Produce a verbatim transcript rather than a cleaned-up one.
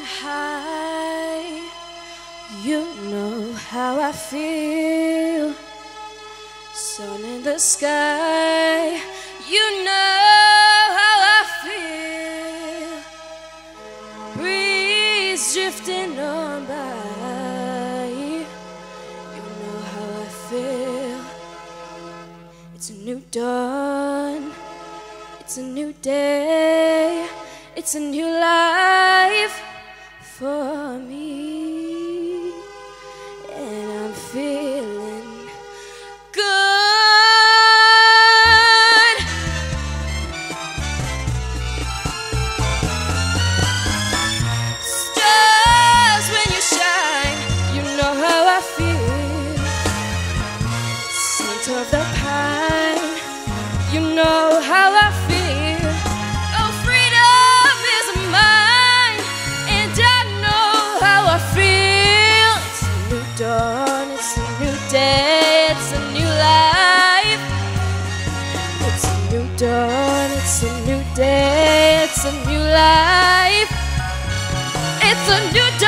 high. You know how I feel. Sun in the sky. You know how I feel. Breeze drifting on by. You know how I feel. It's a new dawn. It's a new day. It's a new life for me, and I'm feeling good. Stars when you shine, you know how I feel. Scent of the pine, you know how I feel. It's a new day, it's a new life. It's a new dawn, it's a new day, it's a new life. It's a new